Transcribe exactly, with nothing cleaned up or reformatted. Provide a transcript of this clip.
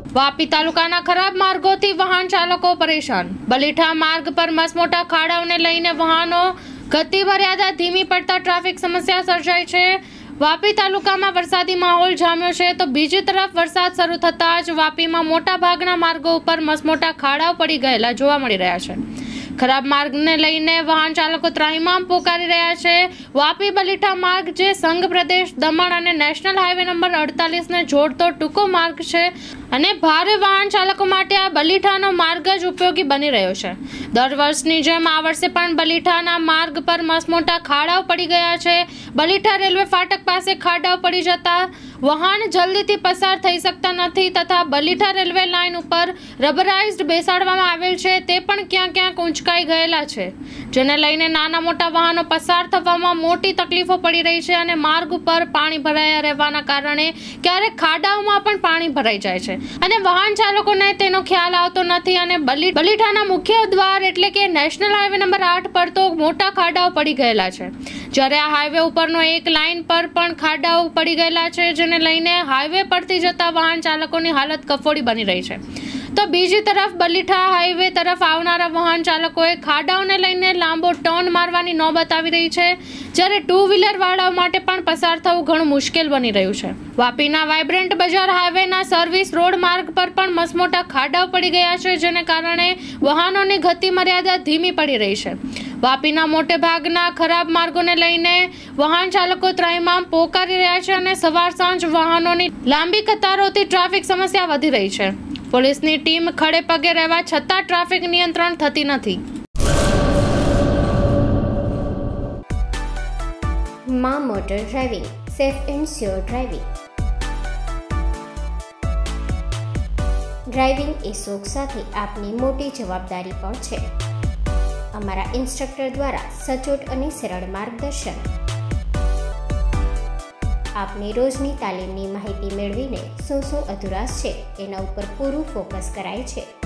વાપી તાલુકાના ખરાબ માર્ગોથી વાહન ચાલકો પરેશાન। બલીઠા માર્ગ પર મસમોટા ખાડાઓને લઈને વાહનો ગતિ મર્યાદા ધીમી પડતા ટ્રાફિક સમસ્યા સર્જાઈ છે। વાપી તાલુકામાં વરસાદી માહોલ જામ્યો છે તો બીજી તરફ વરસાદ શરૂ થતાં જ વાપીમાં મોટા ભાગના માર્ગો ઉપર મસમોટા ખાડાઓ પડી ગયેલા જોવા મળી રહ્યા છે। ખરાબ માર્ગને લઈને વાહન ચાલકો ત્રાહિમામ પોકારી રહ્યા છે। વાપી બલીઠા માર્ગ જે સંઘ પ્રદેશ દમણ અને નેશનલ હાઈવે નંબર અડતાલીસ ને જોડતો ટૂંકો માર્ગ છે અને ભારે વાહન ચાલકો માટે આ બલીઠાનો માર્ગ જ ઉપયોગી બની રહ્યો છે। દર વર્ષની જેમ આ વર્ષે પણ બલીઠાના માર્ગ પર મસમોટા ખાડાઓ પડી ગયા છે। બલીઠા રેલવે ફાટક પાસે ખાડાઓ પડી જતા વાહન જલ્દીથી પસાર થઈ શકતા નથી તથા બલીઠા રેલવે લાઇન ઉપર રબરાઇઝ્ડ બેસાડવામાં આવેલ છે તે પણ ક્યાં ક્યાંક ઊંચકાઈ ગયેલા છે, જેને લઈને નાના મોટા વાહનો પસાર થવામાં મોટી તકલીફો પડી રહી છે અને માર્ગ ઉપર પાણી ભરાયા રહેવાના કારણે ક્યારેક ખાડાઓમાં પણ પાણી ભરાઈ જાય છે અને વાહન ચાલકોને તેનો ખ્યાલ આવતો નથી અને બલીઠાના મુખ્ય દ્વાર એટલે કે નેશનલ હાઈવે નંબર આઠ પર તો મોટા ખાડાઓ પડી ગયેલા છે, જ્યારે આ હાઈવે ઉપરનો એક લાઇન પર પણ ખાડાઓ પડી ગયેલા છે, જેને લઈને હાઈવે પરથી જતા વાહન ચાલકોની હાલત કફોડી બની રહી છે। તો બીજી તરફ બલીઠા હાઈવે તરફ આવનારા વાહન ચાલકોએ ખાડાઓને લઈને લાંબો ટર્ન મારવાની નોબત આવી રહી છે, જ્યારે ટુ વ્હીલર વાળાઓ માટે પણ પસાર થવું ઘણું મુશ્કેલ બની રહ્યું છે। વાપીના વાઇબ્રન્ટ બજાર હાઈવેના સર્વિસ રોડ માર્ગ પર પણ મસમોટા ખાડાઓ પડી ગયા છે, જેને કારણે વાહનોની ગતિ મર્યાદા ધીમી પડી રહી છે। વાપીના મોટે ભાગના ખરાબ માર્ગોને લઈને વાહન ચાલકો ત્રાહિમામ પોકારી રહ્યા છે અને સવાર સાંજ વાહનોની લાંબી કતારોથી ટ્રાફિક સમસ્યા વધી રહી છે। પોલીસની ટીમ ખડે પગે રહેવા છતાં ટ્રાફિક નિયંત્રણ થતી નથી। માં motor driving, safe and sure driving. Driving એ શોખ સાથે આપની મોટી જવાબદારી પણ છે। અમારા ઇન્સ્ટ્રક્ટર દ્વારા સચોટ અને સરળ માર્ગદર્શન આપની રોજની તાલીમની માહિતી મેળવીને શું શું અધુરાશ છે એના ઉપર પૂરું ફોકસ કરાય છે।